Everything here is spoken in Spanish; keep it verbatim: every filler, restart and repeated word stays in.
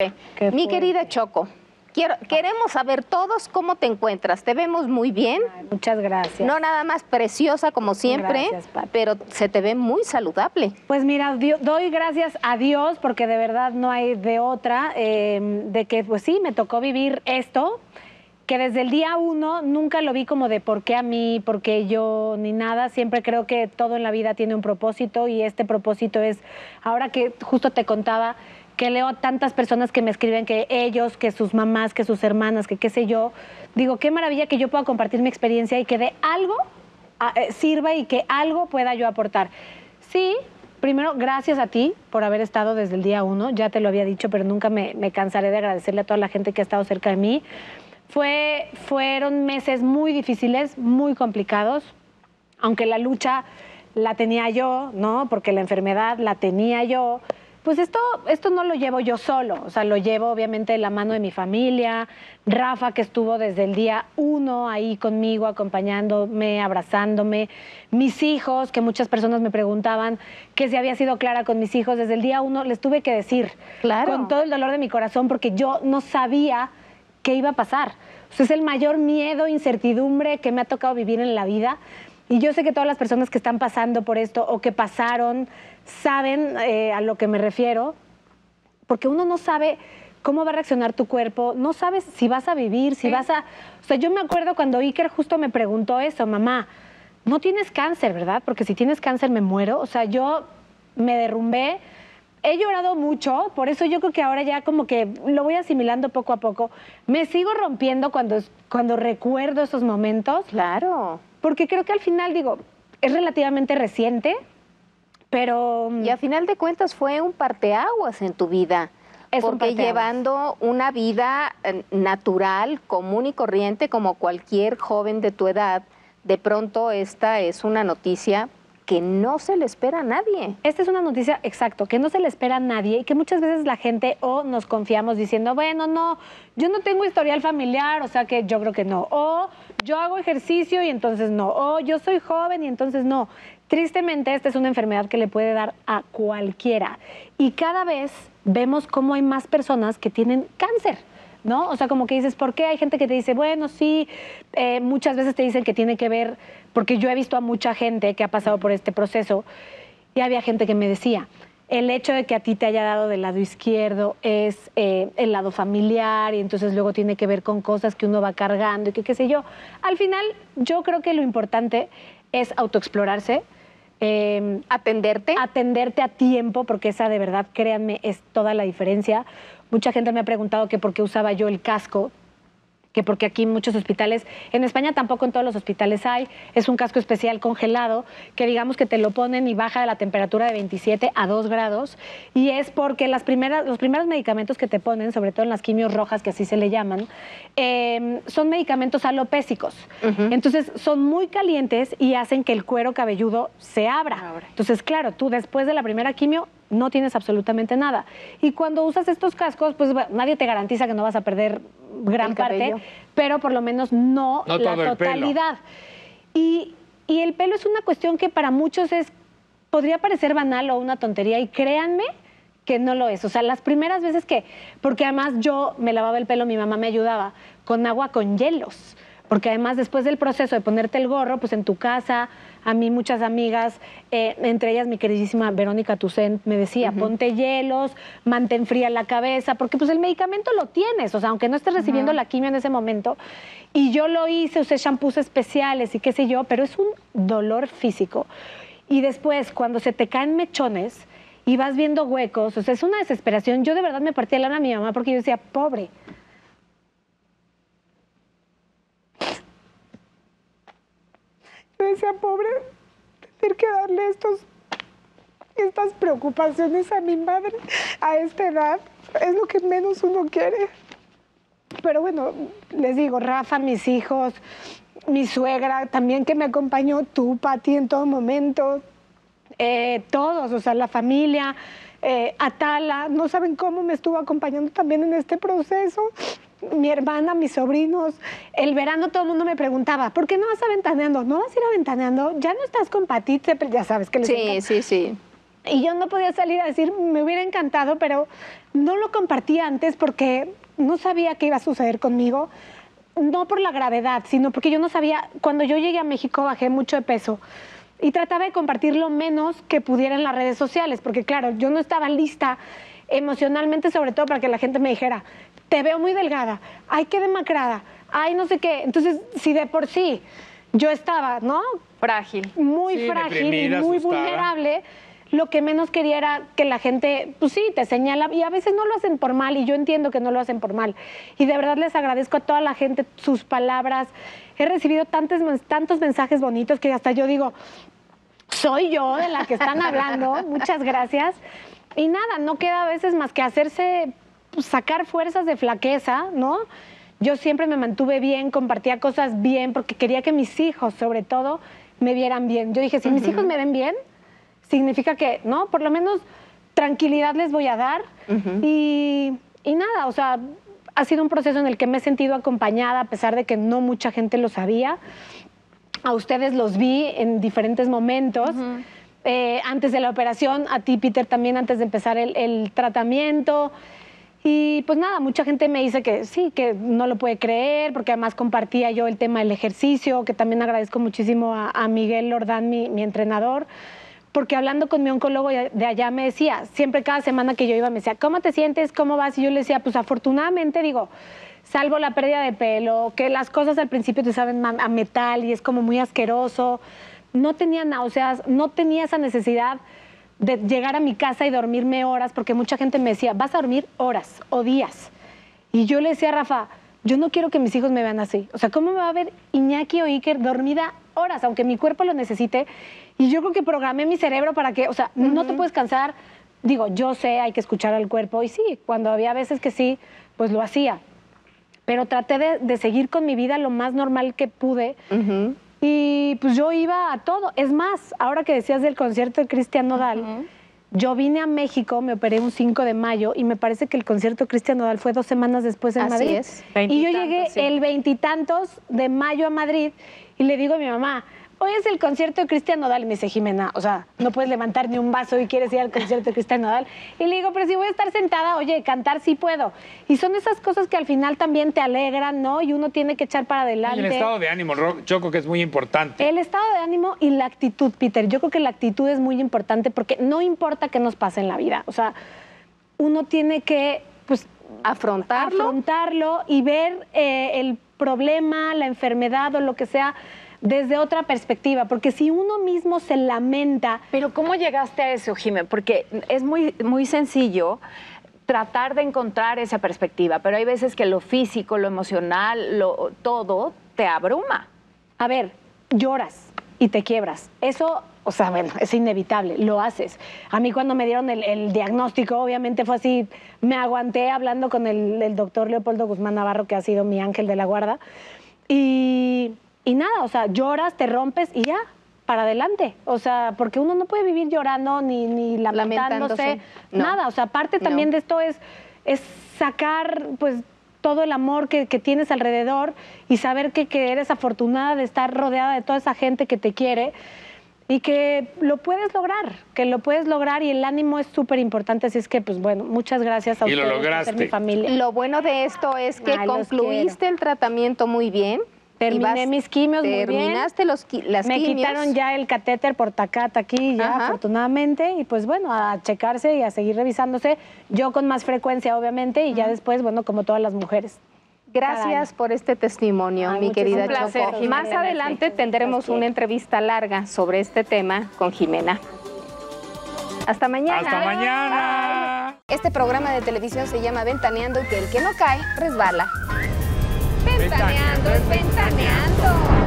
Qué Mi fuerte. querida Choco, quiero, queremos saber todos cómo te encuentras. Te vemos muy bien. Ay, muchas gracias. No nada más preciosa como siempre, Gracias, Pati. pero se te ve muy saludable. Pues mira, dio- doy gracias a Dios porque de verdad no hay de otra, eh, de que pues sí, me tocó vivir esto, que desde el día uno nunca lo vi como de por qué a mí, por qué yo, ni nada. Siempre creo que todo en la vida tiene un propósito y este propósito es, ahora que justo te contaba, que leo a tantas personas que me escriben que ellos, que sus mamás, que sus hermanas, que qué sé yo, digo, qué maravilla que yo pueda compartir mi experiencia y que de algo a- eh, sirva y que algo pueda yo aportar. Sí, primero, gracias a ti por haber estado desde el día uno, ya te lo había dicho, pero nunca me, me cansaré de agradecerle a toda la gente que ha estado cerca de mí. Fue, fueron meses muy difíciles, muy complicados, aunque la lucha la tenía yo, ¿no? Porque la enfermedad la tenía yo. Pues esto, esto no lo llevo yo solo, o sea, lo llevo obviamente de la mano de mi familia, Rafa que estuvo desde el día uno ahí conmigo, acompañándome, abrazándome, mis hijos, que muchas personas me preguntaban que si había sido clara con mis hijos, desde el día uno les tuve que decir, Claro. con todo el dolor de mi corazón, porque yo no sabía qué iba a pasar. O sea, es el mayor miedo, incertidumbre que me ha tocado vivir en la vida. Y yo sé que todas las personas que están pasando por esto o que pasaron saben eh, a lo que me refiero, porque uno no sabe cómo va a reaccionar tu cuerpo, no sabes si vas a vivir, si Sí. vas a... O sea, yo me acuerdo cuando Iker justo me preguntó eso, mamá, no tienes cáncer, ¿verdad? Porque si tienes cáncer me muero. O sea, yo me derrumbé, he llorado mucho, por eso yo creo que ahora ya como que lo voy asimilando poco a poco. Me sigo rompiendo cuando, cuando recuerdo esos momentos, Claro. porque creo que al final, digo, es relativamente reciente, pero... Y a final de cuentas fue un parteaguas en tu vida. Es un porque parteaguas. llevando una vida eh, natural, común y corriente, como cualquier joven de tu edad, de pronto esta es una noticia que no se le espera a nadie. Esta es una noticia, exacto, que no se le espera a nadie y que muchas veces la gente o nos confiamos diciendo, bueno, no, yo no tengo historial familiar, o sea que yo creo que no. O yo hago ejercicio y entonces no. O yo soy joven y entonces no. Tristemente, esta es una enfermedad que le puede dar a cualquiera. Y cada vez vemos cómo hay más personas que tienen cáncer, ¿no? O sea, como que dices, ¿por qué? Hay gente que te dice, bueno, sí, eh, muchas veces te dicen que tiene que ver, porque yo he visto a mucha gente que ha pasado por este proceso y había gente que me decía, el hecho de que a ti te haya dado del lado izquierdo es eh, el lado familiar y entonces luego tiene que ver con cosas que uno va cargando y que qué sé yo. Al final, yo creo que lo importante es autoexplorarse, eh, Atenderte. atenderte a tiempo, porque esa de verdad, créanme, es toda la diferencia. Mucha gente me ha preguntado que por qué usaba yo el casco, que porque aquí en muchos hospitales, en España tampoco en todos los hospitales hay, es un casco especial congelado, que digamos que te lo ponen y baja la temperatura de veintisiete a dos grados, y es porque las primeras, los primeros medicamentos que te ponen, sobre todo en las quimios rojas, que así se le llaman, eh, son medicamentos alopésicos. Ujú. Entonces son muy calientes y hacen que el cuero cabelludo se abra. Abre. Entonces, claro, tú después de la primera quimio no tienes absolutamente nada. Y cuando usas estos cascos, pues bueno, nadie te garantiza que no vas a perder gran El parte, cabello. pero por lo menos no, No la todo el pelo. totalidad. Y, y el pelo es una cuestión que para muchos es, podría parecer banal o una tontería, y créanme que no lo es. O sea, las primeras veces que, porque además yo me lavaba el pelo, mi mamá me ayudaba con agua con hielos, porque además después del proceso de ponerte el gorro, pues en tu casa, a mí muchas amigas, eh, entre ellas mi queridísima Verónica Tucent, me decía, Ujú. ponte hielos, mantén fría la cabeza, porque pues el medicamento lo tienes, o sea, aunque no estés recibiendo Ujú. la quimio en ese momento. Y yo lo hice, usé shampoos especiales y qué sé yo, pero es un dolor físico. Y después, cuando se te caen mechones y vas viendo huecos, o sea, es una desesperación. Yo de verdad me partía el alma a mi mamá porque yo decía, pobre. Yo decía, pobre, tener que darle estos, estas preocupaciones a mi madre a esta edad, es lo que menos uno quiere. Pero bueno, les digo, Rafa, mis hijos, mi suegra, también que me acompañó, tú, Pati, en todo momento, eh, todos, o sea, la familia, eh, Atala, no saben cómo me estuvo acompañando también en este proceso. Mi hermana, mis sobrinos, el verano todo el mundo me preguntaba, ¿por qué no vas a Ventaneando? ¿No vas a ir a Ventaneando? Ya no estás con Pati, ya sabes que les Sí, encanta. sí, sí. Y yo no podía salir a decir, me hubiera encantado, pero no lo compartí antes porque no sabía qué iba a suceder conmigo. No por la gravedad, sino porque yo no sabía, cuando yo llegué a México bajé mucho de peso y trataba de compartir lo menos que pudiera en las redes sociales, porque claro, yo no estaba lista emocionalmente, sobre todo para que la gente me dijera, te veo muy delgada, ay, qué demacrada, ay, no sé qué. Entonces, si de por sí yo estaba, ¿no? Frágil. Muy Sí, frágil y muy asustada. vulnerable, lo que menos quería era que la gente, pues sí, te señala, y a veces no lo hacen por mal, y yo entiendo que no lo hacen por mal. Y de verdad les agradezco a toda la gente sus palabras. He recibido tantos, tantos mensajes bonitos que hasta yo digo, soy yo de la que están hablando, muchas gracias. Y nada, no queda a veces más que hacerse, pues, sacar fuerzas de flaqueza, ¿no? Yo siempre me mantuve bien, compartía cosas bien, porque quería que mis hijos, sobre todo, me vieran bien. Yo dije, si mis hijos me ven bien, significa que, ¿no? Por lo menos tranquilidad les voy a dar. Uh-huh. y, y nada, o sea, ha sido un proceso en el que me he sentido acompañada, a pesar de que no mucha gente lo sabía. A ustedes los vi en diferentes momentos. Uh-huh. eh, antes de la operación, a ti, Peter, también antes de empezar el, el tratamiento. Y pues nada, mucha gente me dice que sí, que no lo puede creer, porque además compartía yo el tema del ejercicio, que también agradezco muchísimo a, a Miguel Lordán, mi, mi entrenador, porque hablando con mi oncólogo de allá me decía, siempre cada semana que yo iba me decía, ¿cómo te sientes? ¿Cómo vas? Y yo le decía, pues afortunadamente, digo, salvo la pérdida de pelo, que las cosas al principio te saben a metal y es como muy asqueroso, no tenía náuseas, no tenía esa necesidad de llegar a mi casa y dormirme horas, porque mucha gente me decía, vas a dormir horas o días. Y yo le decía a Rafa, yo no quiero que mis hijos me vean así. O sea, ¿cómo me va a ver Iñaki o Iker dormida horas, aunque mi cuerpo lo necesite? Y yo creo que programé mi cerebro para que, o sea, uh-huh. no te puedes cansar. Digo, yo sé, hay que escuchar al cuerpo. Y sí, cuando había veces que sí, pues lo hacía. Pero traté de, de seguir con mi vida lo más normal que pude. Uh-huh. Y pues yo iba a todo. Es más, ahora que decías del concierto de Cristian Nodal, uh-huh. yo vine a México, me operé un cinco de mayo y me parece que el concierto de Cristian Nodal fue dos semanas después en Así Madrid. Es. Y yo llegué sí. el veintitantos de mayo a Madrid y le digo a mi mamá, hoy es el concierto de Cristian Nodal. Y me dice, Jimena, o sea, no puedes levantar ni un vaso y quieres ir al concierto de Cristian Nodal. Y le digo, pero si voy a estar sentada, oye, cantar sí puedo. Y son esas cosas que al final también te alegran, ¿no? Y uno tiene que echar para adelante. Y el estado de ánimo, Choco, que es muy importante. El estado de ánimo y la actitud, Peter. Yo creo que la actitud es muy importante porque no importa qué nos pase en la vida. O sea, uno tiene que, pues, afrontarlo, afrontarlo y ver eh, el problema, la enfermedad o lo que sea desde otra perspectiva, porque si uno mismo se lamenta... Pero ¿cómo llegaste a eso, Jimé? Porque es muy, muy sencillo tratar de encontrar esa perspectiva, pero hay veces que lo físico, lo emocional, lo, todo te abruma. A ver, lloras y te quiebras. Eso, o sea, bueno, es inevitable, lo haces. A mí cuando me dieron el, el diagnóstico, obviamente fue así, me aguanté hablando con el, el doctor Leopoldo Guzmán Navarro, que ha sido mi ángel de la guarda, y... Y nada, o sea, lloras, te rompes y ya, para adelante. O sea, porque uno no puede vivir llorando ni, ni lamentándose, lamentándose. No. Nada. O sea, parte también no. de esto es, es sacar, pues, todo el amor que, que tienes alrededor y saber que, que eres afortunada de estar rodeada de toda esa gente que te quiere y que lo puedes lograr, que lo puedes lograr y el ánimo es súper importante. Así es que, pues, bueno, muchas gracias a y ustedes lo lograste. por ser mi familia. Lo bueno de esto es que Ay, concluiste el tratamiento muy bien. Terminé mis quimios muy bien. Terminaste los, las Me quimios. quitaron ya el catéter por tacata aquí, ya Ajá. afortunadamente. Y pues bueno, a checarse y a seguir revisándose. Yo con más frecuencia, obviamente, y Ajá. ya después, bueno, como todas las mujeres. Gracias por este testimonio, Ay, mi querida placer, Choco. Más adelante tendremos una entrevista larga sobre este tema con Jimena. Hasta mañana. Hasta mañana. Este programa de televisión se llama Ventaneando y que el que no cae resbala. Ventaneando, ventaneando.